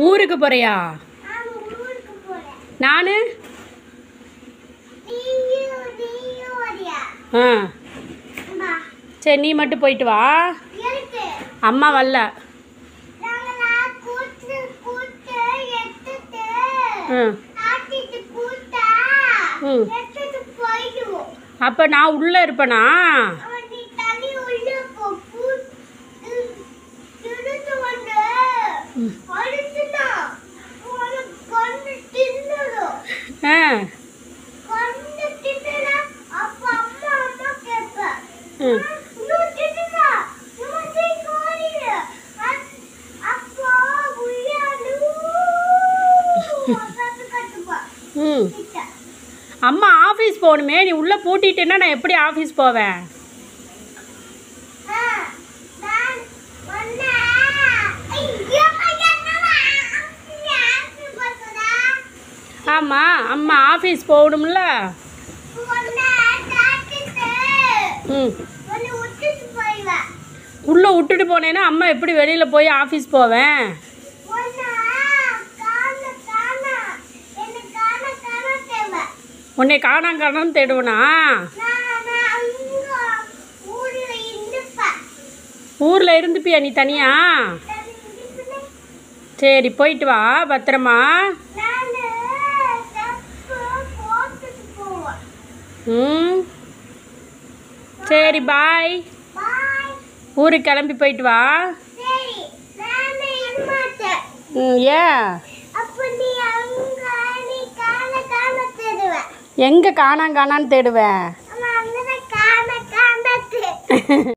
ஊருக்கு போறியா? நானு சரி, நீ மட்டும் போயிட்டு வா. அம்மா வரல. அப்ப நான் உள்ள இருப்பேனா? அம்மா ஆஃபீஸ் போகணுமே, நீ உள்ள பூட்டிட்டேன்னா நான் எப்படி ஆஃபீஸ் போவேன்? ஆமா, அம்மா ஆஃபீஸ் போகணும்ல. உள்ள விட்டுட்டு போனேன்னா அம்மா எப்படி வெளியில போய் ஆஃபீஸ் போவேன்? உன்னை காணான்னு தேடுவனா? ஊர்ல இருந்துப்பியா நீ தனியா? சரி, போயிட்டு வா பத்திரமா. சரி, பாய். ஊருக்கு கிளம்பி போயிட்டு வா. ஏன் எங்க காணான்னு தேடுவேன்?